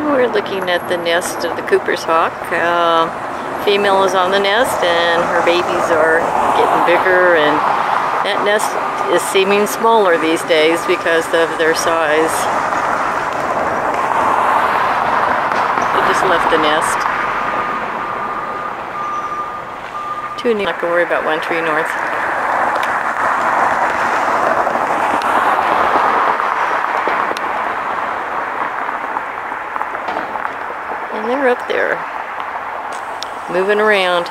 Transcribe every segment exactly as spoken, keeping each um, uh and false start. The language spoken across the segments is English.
We're looking at the nest of the Cooper's hawk. Uh, female is on the nest and her babies are getting bigger, and that nest is seeming smaller these days because of their size. They just left the nest. Two new. Not gonna worry about one tree north. And they're up there, moving around.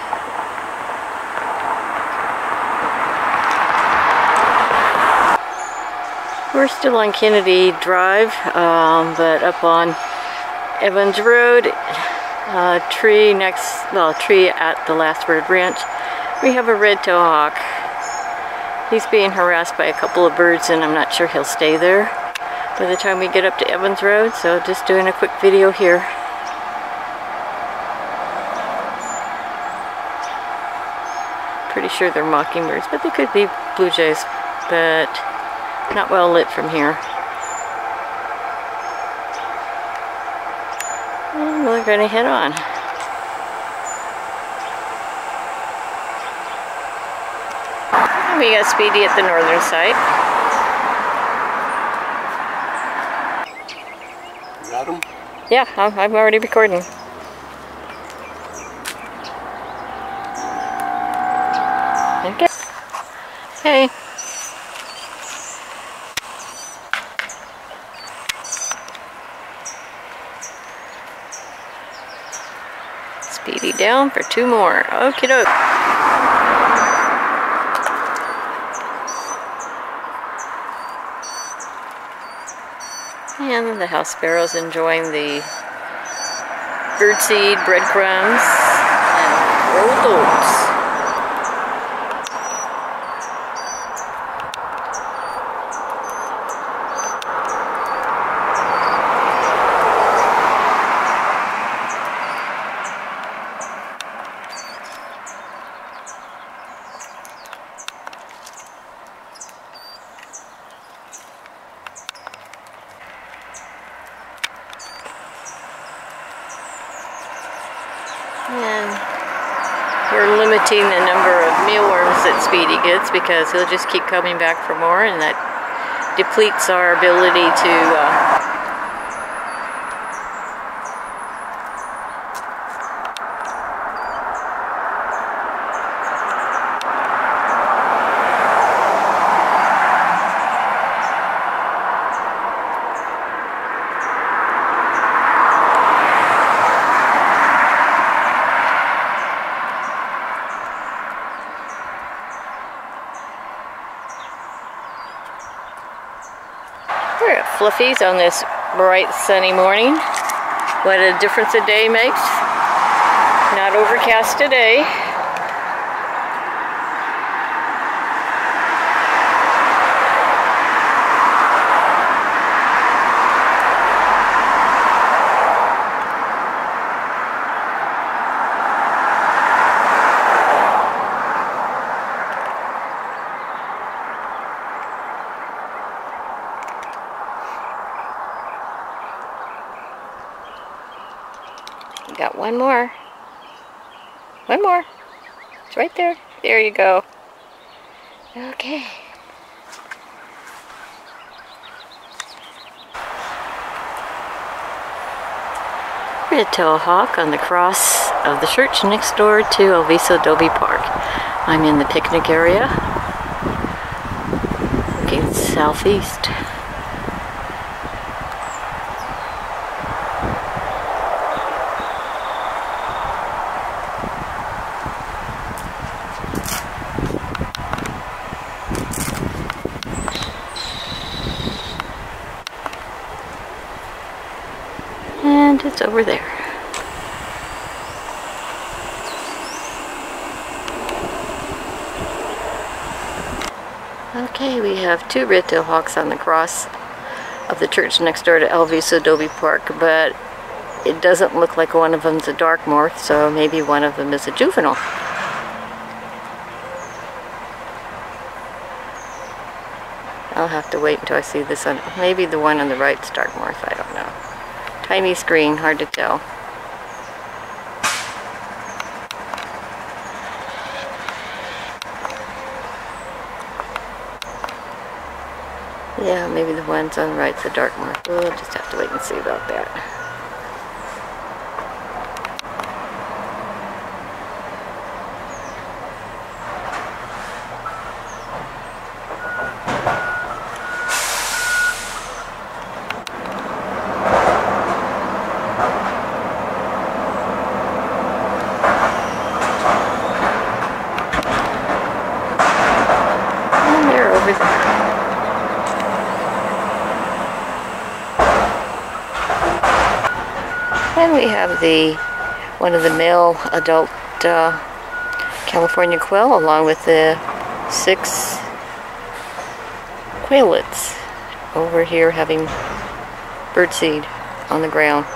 We're still on Kennedy Drive, um, but up on Evans Road, uh, tree next, well, tree at the Last Word Ranch, we have a red-tailed hawk. He's being harassed by a couple of birds, and I'm not sure he'll stay there by the time we get up to Evans Road, so just doing a quick video here. Pretty sure they're mockingbirds, but they could be blue jays, but not well lit from here. And we're going to head on. And we got Speedy at the northern side. You got him? Yeah, I'm, I'm already recording. Okay. Okay. Speedy down for two more. Okie doke. And the house sparrows enjoying the birdseed, breadcrumbs, and rolled oats. And we're limiting the number of mealworms that Speedy gets because he'll just keep coming back for more, and that depletes our ability to uh, we're at Fluffy's on this bright sunny morning. What a difference a day makes. Not overcast today. Got one more. One more. It's right there. There you go. Okay. Red-tailed hawk on the cross of the church next door to Alviso Adobe Park. I'm in the picnic area, looking southeast. And it's over there. Okay, we have two red-tailed hawks on the cross of the church next door to Alviso Adobe Park, but it doesn't look like one of them's a dark morph, so maybe one of them is a juvenile. I'll have to wait until I see this one. Maybe the one on the right's dark morph, I don't know. tiny screen, hard to tell. Yeah, maybe the ones on the right's a dark mark. We'll just have to wait and see about that. And they're over there. And we have the one of the male adult uh, California quail along with the six quailets over here having birdseed on the ground.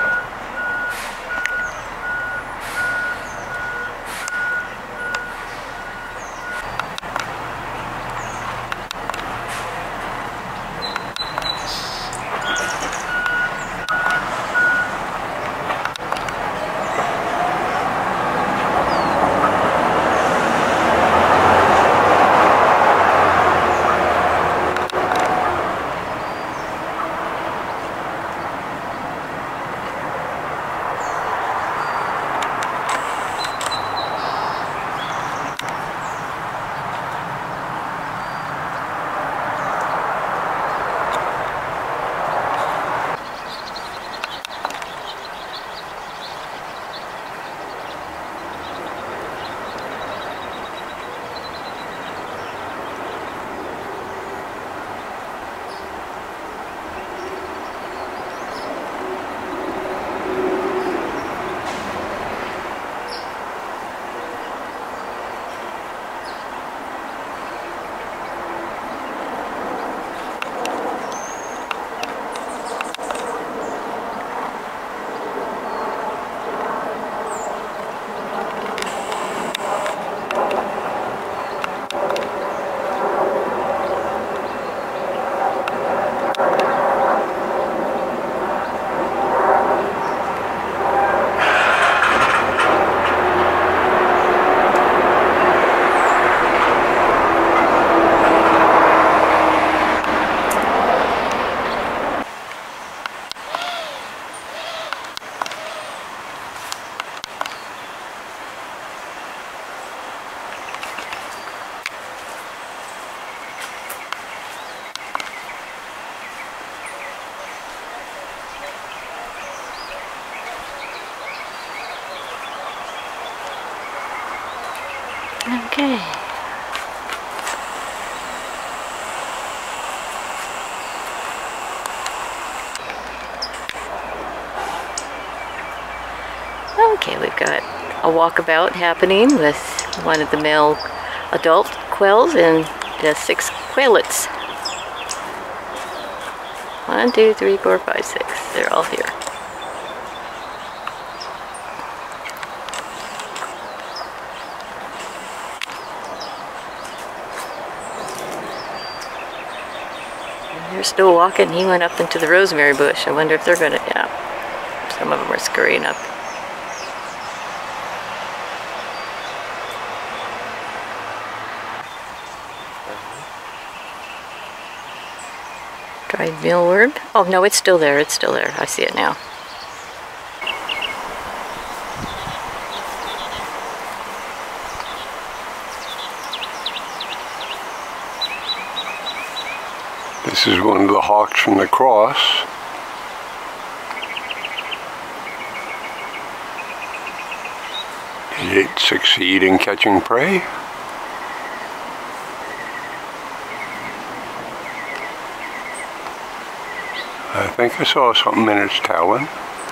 Okay. Okay, we've got a walkabout happening with one of the male adult quails and the six quailets. One, two, three, four, five, six. They're all here. They're still walking. He went up into the rosemary bush. I wonder if they're gonna, yeah. Some of them are scurrying up. Dried mealworm. Oh no, it's still there. It's still there. I see it now. This is one of the hawks from the cross. He ate succeed in catching prey. I think I saw something in its talon.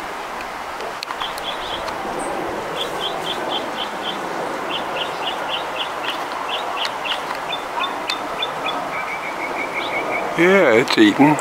Yeah, it's eating.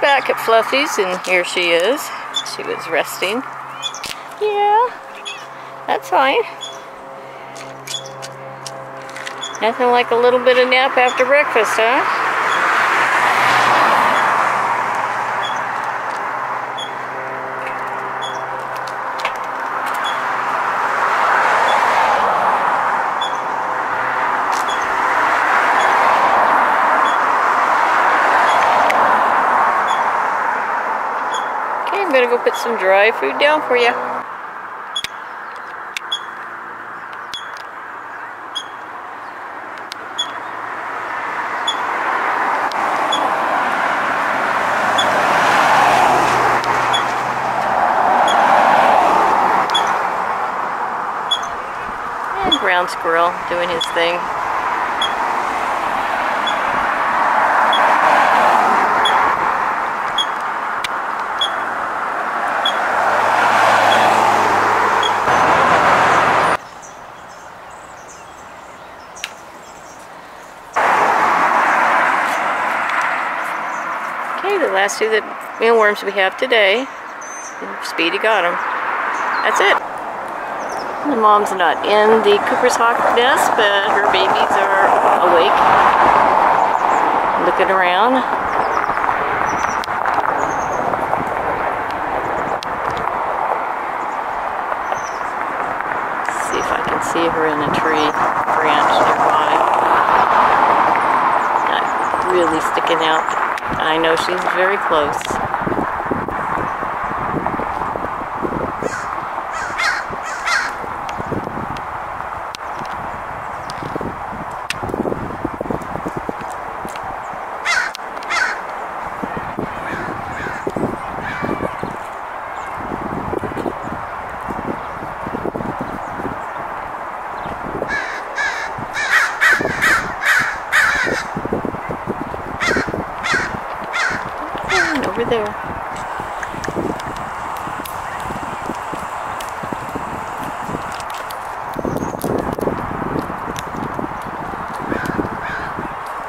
back at Fluffy's, and here she is. She was resting. Yeah, that's fine. Nothing like a little bit of nap after breakfast, huh? I'm gonna go put some dry food down for you. And brown squirrel doing his thing. Okay, the last two that mealworms we have today. Speedy got them. That's it. The mom's not in the Cooper's hawk nest, but her babies are awake, looking around. Let's see if I can see her in a tree branch nearby. Not really sticking out. I know she's very close. Over there.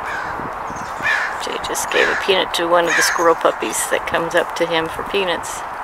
Jay just gave a peanut to one of the squirrel puppies that comes up to him for peanuts.